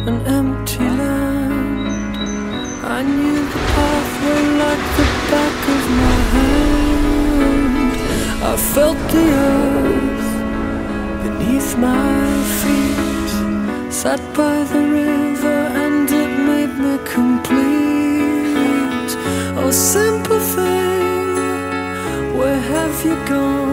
an empty land. I knew the pathway like the back of my hand. I felt the earth beneath my feet, sat by the river and it made me complete. Oh simple thing, where have you gone?